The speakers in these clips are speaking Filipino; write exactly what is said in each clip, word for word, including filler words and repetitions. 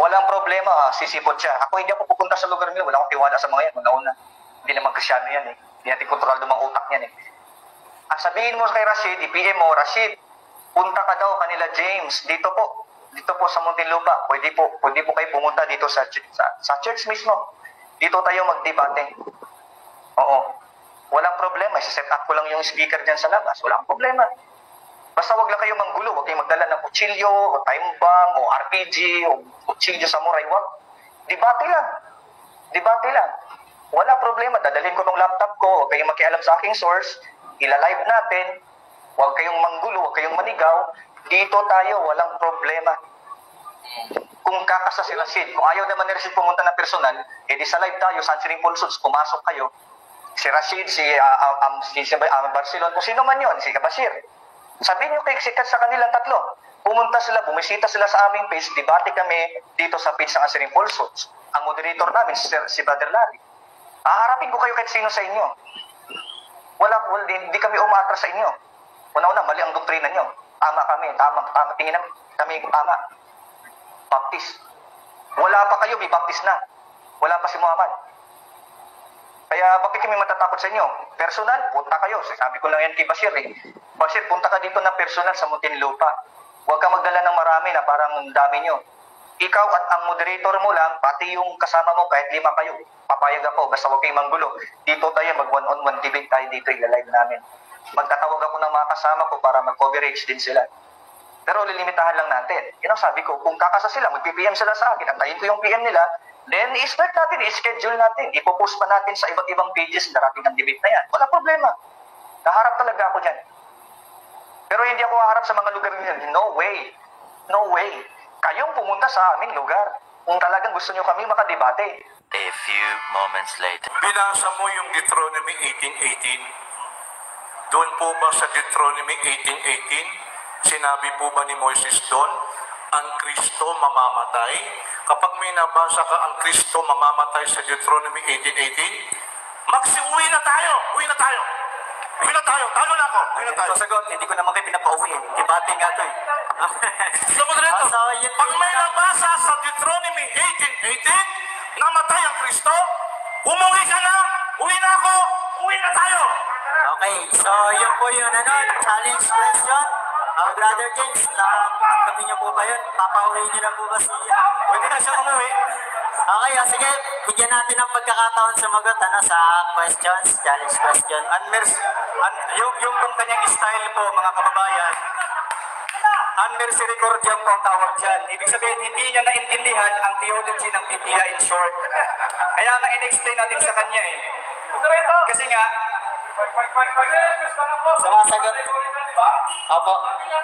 Walang problema, ha? Sisipot siya. Ako hindi ako pupunta sa lugar nila. Wala akong tiwala sa mga yan. Una-una. Hindi naman kasyano yan eh. Hindi natin kontrolado mga utak yan eh. Ang sabihin mo kay Rashid, i-P M mo, Rashid, punta ka daw kanila James. Dito po. Dito po sa Muntinlupa. Pwede po, pwede po kayo pumunta dito sa, sa, sa church mismo. Dito tayo magdebate. Oo. Walang problema. Isa-set up ko lang yung speaker dyan sa labas. Walang problema. Basta wag lang kayo manggulo. Huwag kayong magdala ng kutsilyo, o time bomb, o R P G, o kutsilyo samurai. Wag. Debate lang. Debate lang. Wala problema. Dadalhin ko tong laptop ko. Huwag kayong makialam sa aking source. Ila-live natin. Huwag kayong manggulo. Huwag kayong manigaw. Dito tayo. Walang problema. Kung kakasa si Rashid, kung ayaw naman ni Rashid pumunta na personal, edi sa live tayo, San Siring Pulsos, pumasok kayo. Si Rashid, si, uh, um, si, si uh, Barcelona, kung sino man yun, si Kabashir. Sabihin nyo kay sikat sa kanilang tatlo. Pumunta sila, bumisita sila sa aming page, debate kami dito sa page ng Asiring Pulsos. Ang moderator namin, si, si Brother Larry. Aharapin ko kayo kahit sino sa inyo. Wala, wala hindi kami umatras sa inyo. Una-una, mali ang doktrina nyo. Tama kami, tama, tama. Tingin namin, kami tama. Baptist. Wala pa kayo, may baptist na. Wala pa si Muhammad. Kaya bakit kami matatakot sa inyo? Personal, punta kayo. Sabi ko lang yan kay Bashir eh. Bashir, punta ka dito na personal sa Muntinlupa. Huwag ka magdala ng marami na parang dami nyo. Ikaw at ang moderator mo lang, pati yung kasama mo, kahit lima kayo, papayag ako, basta huwag kayong manggulo. Dito tayo, mag one-on-one debate tayo dito, ilalive namin. Magtatawag ako ng mga kasama ko para mag-coverage din sila. Pero lilimitahan lang natin. Yun ang sabi ko, kung kakasa sila, mag-P M sila sa akin, antayin ko yung P M nila, then i-start natin, i-schedule natin, ipopost pa natin sa iba't ibang pages darating ang debate na yan. Wala problema. Naharap talaga ako dyan. Pero hindi ako haharap sa mga lugar nila. No way. No way. Kayong pumunta sa aming lugar. Kung talagang gusto nyo kami makadebate. A few moments later. Binasa mo yung Deuteronomy eighteen eighteen. Doon po ba sa Deuteronomy eighteen eighteen, sinabi po ba ni Moises doon, ang Kristo mamamatay? Kapag may nabasa ka ang Kristo mamamatay sa Deuteronomy eighteen eighteen, Maxi, uwi na tayo! Uwi na tayo! Uwi na tayo! Talo na ako! Uwi na tayo! Sasagot, hindi ko naman kayo pinapauwi. Debate nga to eh. So, moderator, pag may nabasa sa Deuteronomy eighteen eighteen, namatay ang Kristo, umuwi ka na! Uwi na ako! Uwi na tayo! Okay, so yun po yun, ano, challenge question. Uh, Brother James, nakakapagin niyo po ba yun? Papauwi niyo na po ba si... Pwede na siya umuwi. Okay, oh, sige, bigyan natin ng pagkakataon sumagot ano, sa questions, challenge question. Unmers, un, yung, yung kung kanyang style po, mga kababayan, unmisericordiam po ang tawag dyan. Ibig sabihin, hindi niya naintindihan ang theology ng Biblia in short. Kaya nga in-explain natin sa kanya eh. Kasi nga, sumasagot. Opo.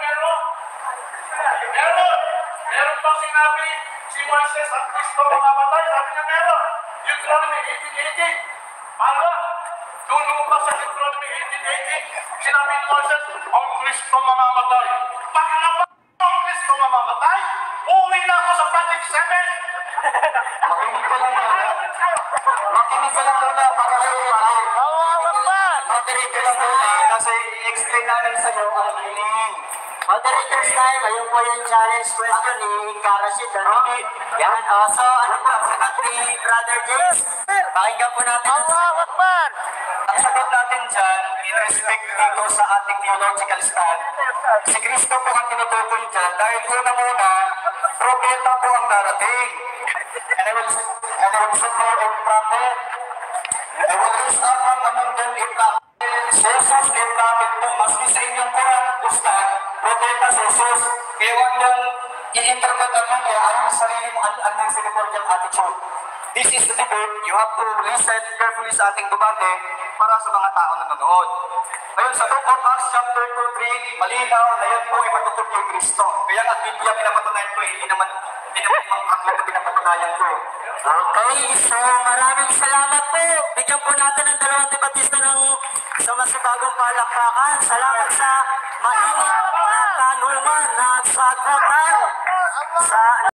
Meron! Meron bang sinabi si Moises at Kristo mamamatay? Sabi niya meron. Deuteronomy eighteen eighteen. Pangalawa, doon pa sa Deuteronomy eighteen eighteen, sinabi ni Moises, ang Kristo mamamatay. Pangalawa, ang Kristo mamamatay? Uwi na ako sa Project seven. Makinig ka lang muna. Makinig ka lang muna para sa iwanan. Makinig ka lang muna kasi i-explain namin sa iyo ang meaning. Moderator's time, ayun po yung challenge question ni Karashid. Ano? Yan, oh, so ano po ang sagot ni Brother James? Pakinggan po natin. Ang sagot natin dyan, in respect dito sa ating theological stand, si Kristo po ang tinutukoy dyan dahil una-una, propeta po ang darating. And I will, and I will send you a prophet. I will raise up from among them a prophet. Si Jesus a prophet po, maski sa inyong Quran, Ustad, propeta si Jesus, kaya huwag niyong i-interpret ang mga ang sarili mo, ang misericordial attitude. This is the debate. You have to listen carefully sa ating debate para sa mga tao na nanonood. Ngayon, sa Book of Acts chapter two three, malinaw na yan po ay patutog kay Kristo. Kaya ang Biblia pinapatunayan ko eh, hindi naman, hindi naman yung aklat na pinapatunayan ko eh. Okay, so maraming salamat po. Bigyan po natin ang dalawang debatista ng sa masibagong palakpakan. Salamat sa mainit na tanungan na sagutan sa